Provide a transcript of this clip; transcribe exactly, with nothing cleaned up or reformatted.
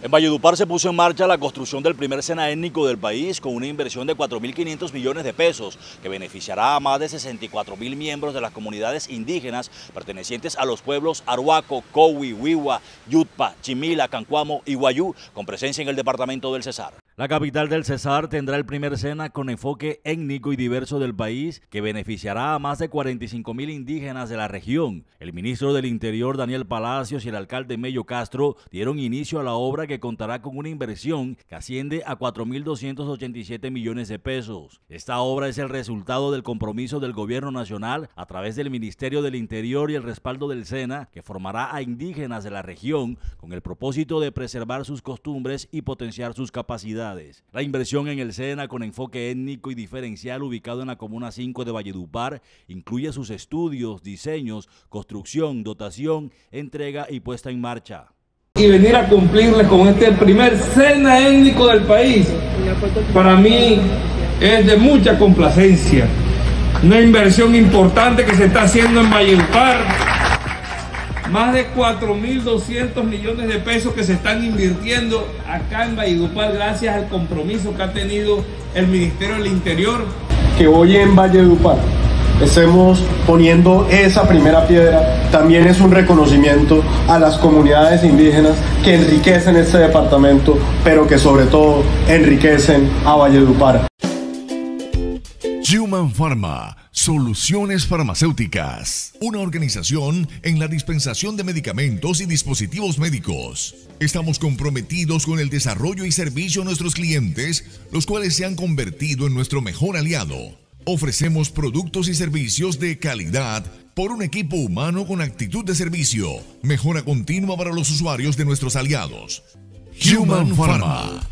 En Valledupar se puso en marcha la construcción del primer SENA étnico del país con una inversión de cuatro mil quinientos millones de pesos que beneficiará a más de sesenta y cuatro mil miembros de las comunidades indígenas pertenecientes a los pueblos Arhuaco, Cowi, Wiwa, Yutpa, Chimila, Cancuamo y Guayú, con presencia en el departamento del Cesar. La capital del Cesar tendrá el primer SENA con enfoque étnico y diverso del país que beneficiará a más de cuarenta y cinco mil indígenas de la región. El ministro del Interior, Daniel Palacios, y el alcalde Mello Castro dieron inicio a la obra que contará con una inversión que asciende a cuatro mil doscientos ochenta y siete millones de pesos. Esta obra es el resultado del compromiso del gobierno nacional a través del Ministerio del Interior y el respaldo del SENA, que formará a indígenas de la región con el propósito de preservar sus costumbres y potenciar sus capacidades. La inversión en el SENA con enfoque étnico y diferencial ubicado en la Comuna cinco de Valledupar incluye sus estudios, diseños, construcción, dotación, entrega y puesta en marcha. Y venir a cumplirles con este primer SENA étnico del país, para mí es de mucha complacencia. Una inversión importante que se está haciendo en Valledupar. Más de cuatro mil doscientos millones de pesos que se están invirtiendo acá en Valledupar gracias al compromiso que ha tenido el Ministerio del Interior. Que hoy en Valledupar estemos poniendo esa primera piedra también es un reconocimiento a las comunidades indígenas que enriquecen este departamento, pero que sobre todo enriquecen a Valledupar. Human Pharma, soluciones farmacéuticas, una organización en la dispensación de medicamentos y dispositivos médicos. Estamos comprometidos con el desarrollo y servicio a nuestros clientes, los cuales se han convertido en nuestro mejor aliado. Ofrecemos productos y servicios de calidad por un equipo humano con actitud de servicio, mejora continua para los usuarios de nuestros aliados. Human Pharma.